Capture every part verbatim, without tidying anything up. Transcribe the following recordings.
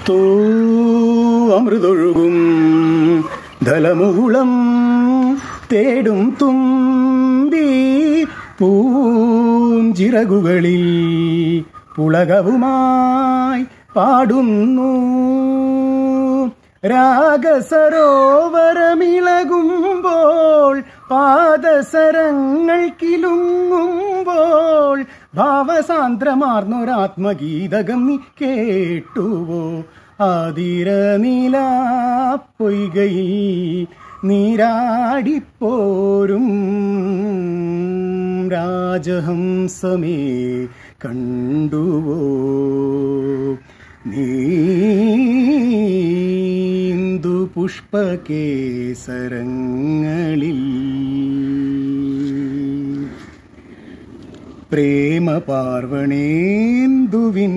തോ അമൃതൊഴുകും ധലമുകുളം തേടും തുമ്പി പൂഞ്ചിറകുകളിൽ പുളകവുമായി പാടുന്നു. രാഗസരോവരമിളകുമ്പോൾ പാദസരങ്ങൾ കിലുങ്ങുമ്പോൾ ഭാവസാന്ദ്രമാർന്നൊരാത്മഗീതകം നീ കേട്ടുവോ? ആതിരനില പൊയ്കയിൽ നീരാടിപ്പോരും രാജഹംസമേ കണ്ടുവോ? നീന്ദു പുഷ്പകേസരങ്ങളിൽ പ്രേമ പാർവണേന്ദുവിൻ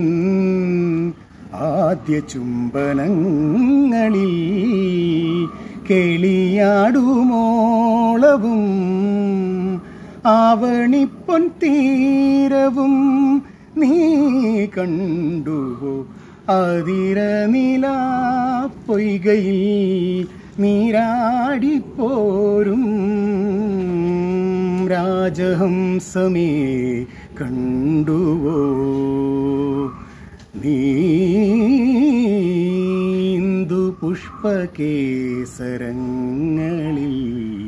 ആദ്യ ചുംബനങ്ങളിൽ കേളിയാടുമോളവും ആവണിപ്പൊൻ തീരവും നീ കണ്ടുവോ? അതിരനില പൊയ്കയിൽ നീരാടിപ്പോരും രാജഹംസമേ കണ്ടുവോ? നീന്ദു പുഷ്പകേസരങ്ങളിൽ